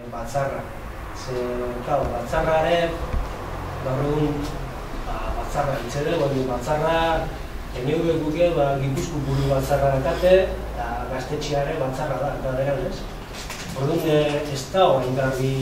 batzarra. Batzarraren, gaur egun, batzarra ditzede, batzarra, eneuge guke, Gipuzko buru batzarra dakate, eta gaztetxearen batzarra da, eta beran ez. Orduan ez da hain garbi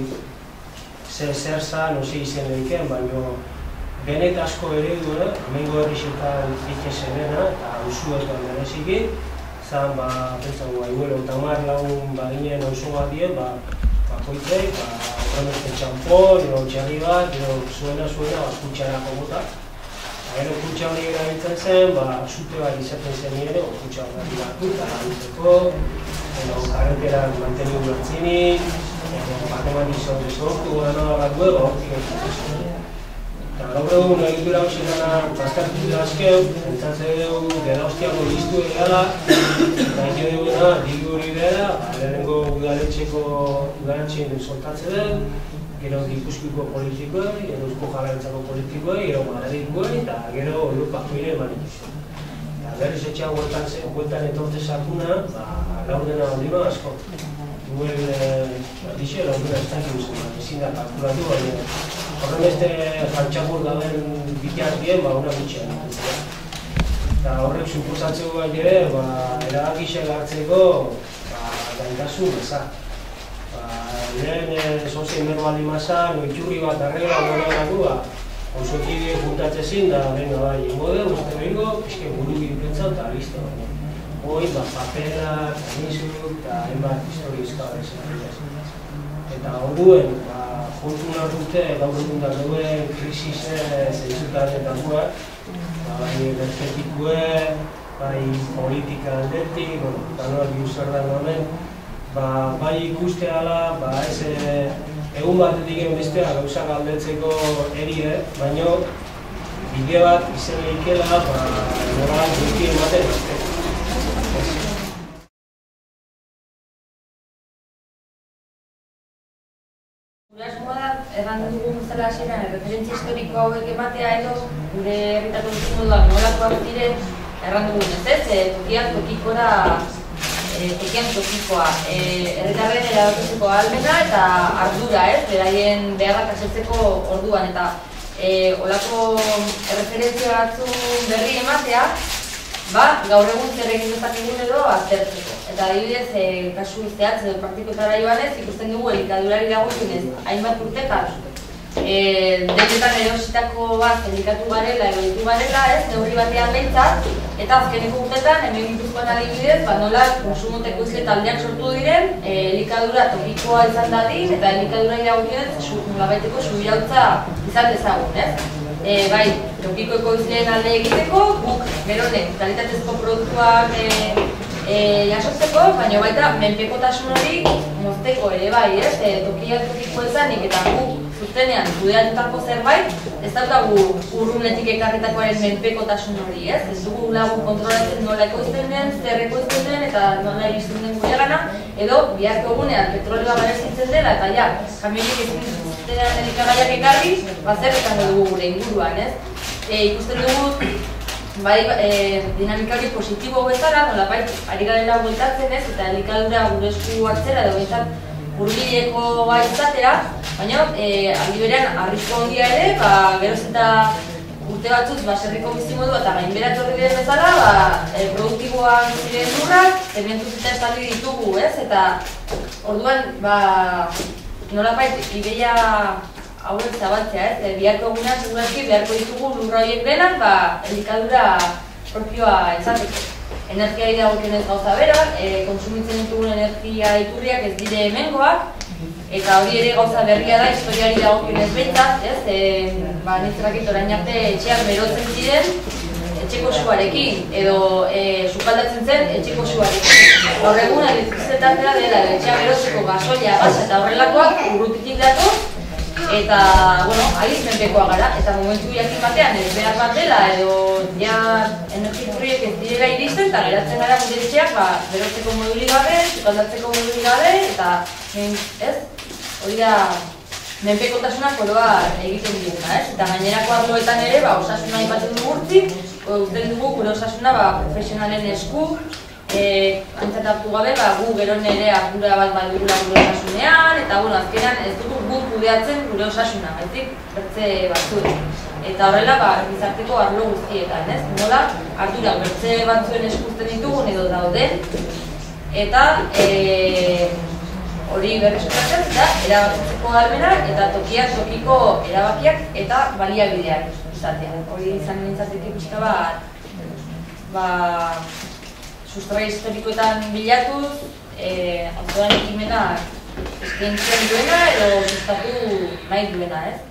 zer zan, oze izen egiten, baina benet asko eredu, hemengo herrixetan ikesenena, eta usuetan bereziki, zan, pentsago, iguelo, tamar lagun baginen oso bat dien, bakoitzei, horremezte txampon, txarri bat, zuena, kutxarako bota. Gero kutxa hori erabiltzen zen, zute bat izaten zen nire, kutxa hori batu eta laguntzeko, karreterak manteniu bertzinik, matematizio desortu gana bat dugu, hortik egiten. Eta gaur egun egitura hausikana bazkartu dira azkeu, entzatzen dugu dela hostiako listu egala, eta egin duguna, digu hori dela, lehenengo udaletxein soltatzen den, gero Gipuzkoako politikoei, gero Eusko Jaurlaritzako politikoei, gero Madridkoei, eta gero Europako ere emanituzio. Berriz etxea bueltan etortze sakuna, laurdena ondino asko. Duen, laurdena ez dakik uzen, ezin da kalkulatu, baina horremezte jantxakur daben bitiaz bien, una gutxean. Eta horrek suposatzeko bai ere, erabakixek hartzeko gaitasun eza. Lehen zozein merro aldi mazan, itxurri bat arregla gona hausokide juntatzezin da, venga bai, ingo dugu, uste behingo, pixke buru gipentza eta listo. Hoi, paperak, anizuk eta enbat historizka horrezen. Eta orduen, jontun hartute, gaur egun da duen krisise zeintzutaren dagoak, bai energetikue, bai politika aldetik, eta nola biuzar da nomen, bai ikusteala, ez egun batetik egin bestea gauzak aldetzeko erie, baina bide bat izen lehikela, nola guzti ematen azteko. Gure asmoa da, erran dugun bezala hasieran referentzia historiko hauek ematea edo gure herritako bizimoduak nolakoak diren erran dugun ez, tokian tokikora tokian tokikoa, herritarren erabakitzeko ahalmena eta ardura, beraien beharrak asetzeko orduan eta olako referentzia batzu berri ematea, gaur egun zer egin dezakegun edo aztertzeko. Eta adibidez, kasu zehatz edo praktikotara joanez, ikusten dugu elikadurari dagokionez hainbat urtetan denetan erositako bat elikatu garela, egoitu garela, neurri batean behintzat, eta azkeneko urtetan, hemen Gipuzkoan adibidez, nola konsumoteko izle taldeak sortu diren, elikadura tokikoa izan dadin, eta elikadurari dagokionez nolabaiteko subirautza izan dezagun, bai, tokiko ekoizleen alde egiteko, guk geronek kalitatezko produktuak jasotzeko, baina baita menpekotasun hori mozteko ere bai, tokiak tokiko ezanik eta guk zuzenean kudeatutako zerbait, ez daukagu urrunetik ekarritakoaren menpekotasun hori, ez dugu lagun kontrolatzen nola ekoizten den, zer ekoizten den eta nola iristen den gure gana, edo biharko egunean petrolioa garezitzen dela eta ja, kamionik ezin zuzenean elikagaiak ekarri, zer esango dugu gure inguruan, ikusten dugu bai, dinamika hori positibo bezala, nolapait ari garela bueltatzen ez, eta elikadura gure esku hartzera edo behintzat hurbileko izatea, baina aldi berean arrisku handia ere, geroz eta urte batzuz baserriko bizimodu eta gainberat horri diren bezala, produktiboan ziren lurrak, zementuz eta estaldi ditugu, ez? Eta orduan, nolapait ideia hauek zabaltzea, ez? Biharko egunean, seguraski, beharko ditugu lurra horiek denak, elikadura propioa izateko. Energiari dagokionez gauza bera, konsumitzen ditugun energia iturriak ez dire hemengoak, eta hori ere gauza berria da, historiari dagokionez behintzat, ez? Nintzerakit orain arte etxeak berotzen ziren etxeko suarekin, edo sukaldatzen zen etxeko suarekin. Gaur egun, elektrizitatea dela, etxea berotzeko gasoia, gas eta horrelakoak urrutitik datoz, eta, agiz menpekoa gara, eta momentu jakin batean ez behar bat dela, edo ja energiturriek ez direla iristen, eta geratzen gara gure etxeak berotzeko modurik gabe, sukaldatzeko modurik gabe, eta ez? Hori da menpekotasunak oroa egiten diguna, ez? Eta gainerako arloetan ere, osasuna aipatzen dugu urtzik, usten dugu gure osasuna profesionalen esku antzat hartu gabe, gu gero nire ardura bat badugula gure osasunean, eta azkenean ez dugu gu kudeatzen gure osasuna, baizik bertze batzuek. Eta horrela, gizarteko arlo guztietan, ez? Nola, ardura bertze batzuen eskuzten ditugun edo dauden, eta hori berreskuratzen, eta erabakitzeko ahalmena, eta tokiak tokiko erabakiak eta baliabideak izatea. Hori izan nintzatik ikuska sustrai historikoetan bilatuz, autoan ekimenak eskaintzen duena edo sustatu nahi duena, ez?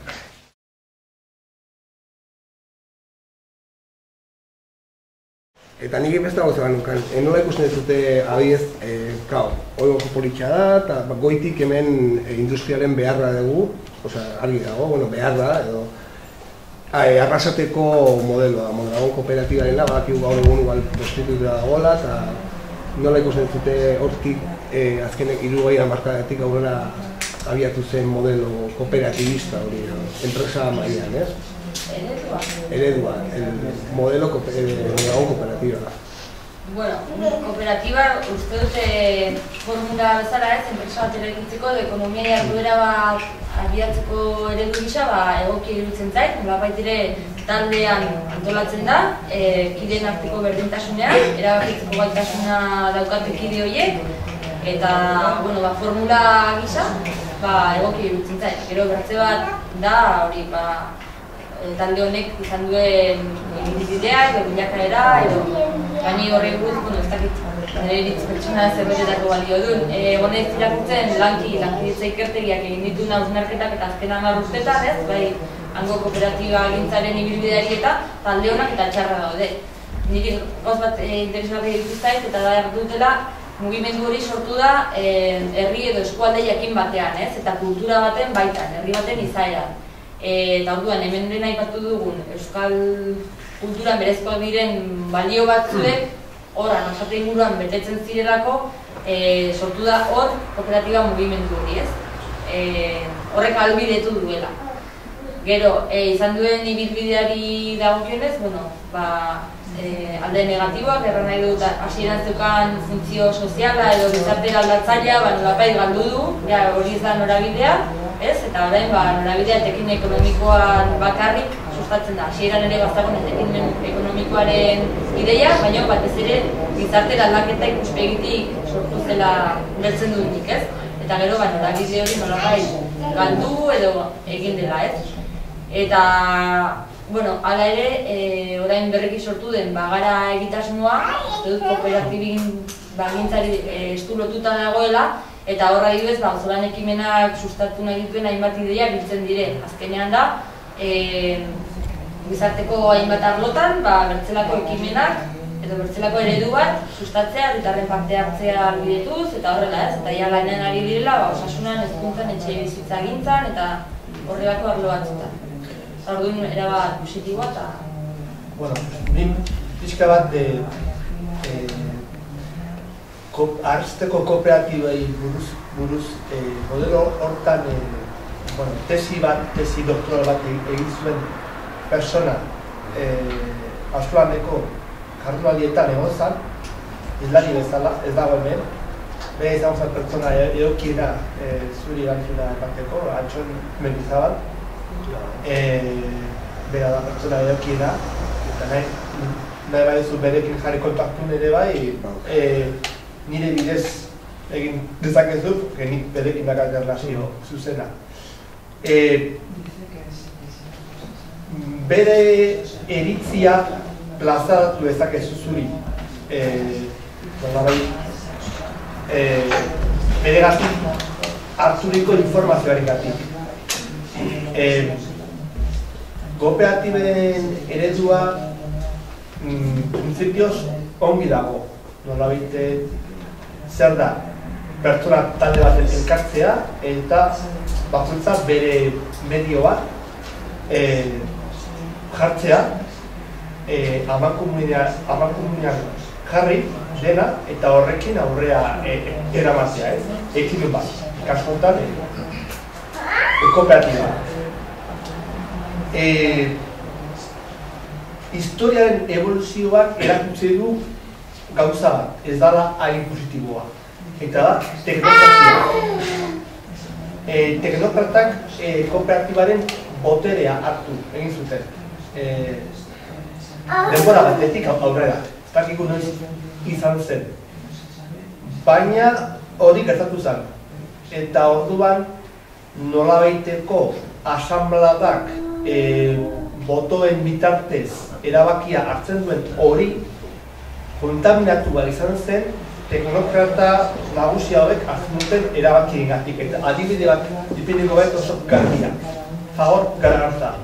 Eta nik beste gauza nukan, nola ikusten ez dute abiez, hori politxa da, eta goitik hemen industriaren beharra dugu, argi dago, behar da, edo arrasateko modeloa, Mondragon kooperatibaren da, badakigu gaur egun igual prostitutua dagoela, eta nola ikusten ez dute hortik azkenek 30 hamarkadatik aurrera abiatu zen modelo kooperatibista hori, enpresa mailan, ez? Eredua, el modelo Mondragon kooperatiba. Bueno, kooperatiba uste dute formula bezala ez, enpresa bat eraikitzeko edo ekonomia jarduera bat abiatzeko eredu gisa egoki iruditzen zait, nolabait ere taldean antolatzen da, kideen arteko berdintasunean, erabakitzeko gaitasuna daukate kide horiek, eta formula gisa egoki iruditzen zait. Gero bertze bat da hori talde honek izan duen ibilbidea edo bilakaera edo gani horrek buruz, ez dakit nire iritz pertsona zerbetetako balio duen. Honez irakurtzen lankidetza ikertegiak egin dituen hausnarketak eta azken 10 urteetan, ez? Bai, hango kooperatiba gintzaren ibilbideari eta talde honak eta txarra daude. Niri gauz bat interesgarri dituztait eta da dutela mugimendu hori sortu da herri edo eskualde jakin batean, ez? Eta kultura baten baitan, herri baten izaeran. Eta orduan, hemen dena aipatu dugun euskal kulturan berezkoak diren balio batzuek horran, osate inguruan betetzen zirelako sortu da hor kooperatiba mugimendu hori, ez? Horrek ahalbidetu duela. Gero, izan duen ibilbideari dagokionez, alde negatiboak, erran nahi dut hasieran zeukan funtzio soziala edo gizartera aldatzailea, nolabait galdu du, hori ez da norabidea, eta orain norabidea etekin ekonomikoan bakarrik sustatzen da. Hasieran ere bazagon etekin ekonomikoaren ideia, baina batez ere gizartera aldaketa ikuspegitik sortu zela ulertzen duenik, ez? Eta gero norabide hori nolabait galdu edo egin dela, ez? Eta hala ere, orain berriki sortu den bagara egitasmoa, uste dut kooperatibin bagintzari estu lotuta dagoela, eta horra dibez, auzolan ekimenak sustatu nahi dituen hainbat ideia biltzen dire. Azkenean da, gizarteko hainbat arlotan, bertzelako ekimenak edo bertzelako eredu bat sustatzea, herritarren parte hartzea bidetuz, eta horrela ez, eta lanean ari direla, osasunan, hezkuntzan, etxebizitza gintzan, eta horrelako arlo batzutan. Orduan erabat positiboa eta... Nin pixka bat arrasteko kooperatibei buruz modelo hortan tesi doktoral bat egin zuen persona auzolaneko jardunaldietan egon zan, izlari bezala, ez dago hemen, beha izan zen pertsona edokiena zuri erantzuna emateko, Antxon Mendizabal, bera da pertsona edokiena, eta nahi baizu berekin jarri kontaktu nire bai, nire bidez egin dezakezu, nik berekin dakat erlazio zuzena. Bere eritzia plazaratu dezakezu zuri, bere gatik harturiko informazioaren gatik. Kooperatiben eredua printzipioz ongi dago. Nolabait zer da pertsona talde bat elkartzea eta bakoitza bere medio bat jartzea, amankomunean jarri dena eta horrekin aurrea eramatzea, ekimen bat. Kasu honetan, kooperatiba. Historiaren evoluzioak erakutsi du gauza bat, ez dala hain positiboa. Eta da, teknokrazia. Teknokratak kooperatibaren boterea hartu egin zuten. Denbora batetik aurrera, ez dakigu noiz izan zen. Baina hori gertatu zen. Eta orduan nolabaiteko asanbladak botoen bitartez erabakia hartzen duen hori kontaminatu behar izan zen teknokrata nagusia hauek hartzen duten erabakiengatik. Eta adibide bat dipiniko bat oso garbia. Fagor Gargarta.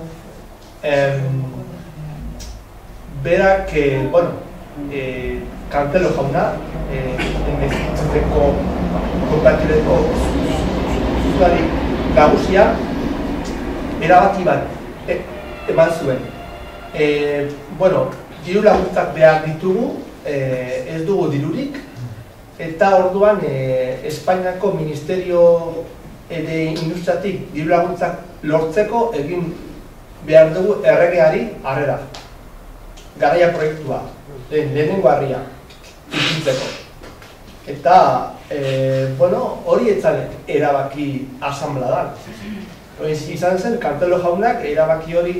Berak, Kantelo jauna, enbezitzeko kooperatibeko zuzulari nagusia erabaki bat eman zuen. Diru laguntzak behar ditugu, ez dugu dirurik, eta orduan Espainiako Ministerio de Industriatik diru laguntzak lortzeko egin behar dugu erregeari harrera. Garaia proiektua, lehenengo harria, ikintzeko. Eta, hori etzan erabaki asanbladan. Izan zen, Kantelo jaunak erabaki hori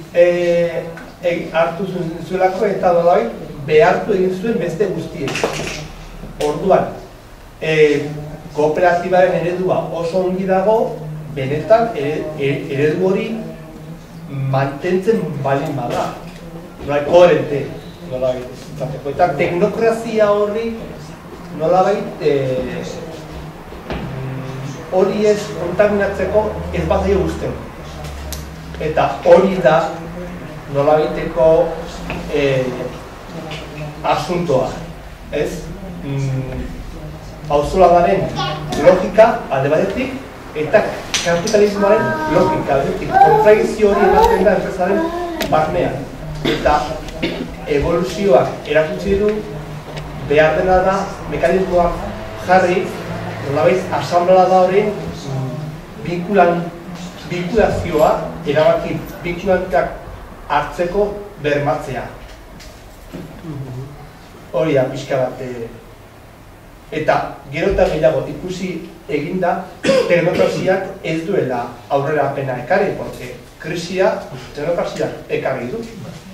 hartu zuelako eta dolabait behartu egin zuen beste guztiek. Orduan, kooperatibaren eredua oso ongi dago, benetan eredu hori mantentzen balin bada. Koherente, nolabait izateko. Eta teknokrazia horri nolabait hori ez kontaminatzeko ez bat zaio guztien. Eta hori da nolabaiteko asuntoa. Ez? Auzolanaren logika alde batetik eta kapitalismoaren logika aldetik. Kontradikzio hori ematen da enpresaren barnean. Eta evoluzioak erakutsi du behar dena da mekanismoak jarri nolabait asanblada hori binkulazioa erabaki binkulanteak hartzeko bermatzea. Hori da pixka bat. Eta gero eta gehiago ikusi eginda teknokraziak ez duela aurrera pena ekarri, porque krisia teknokraziak ekarri du.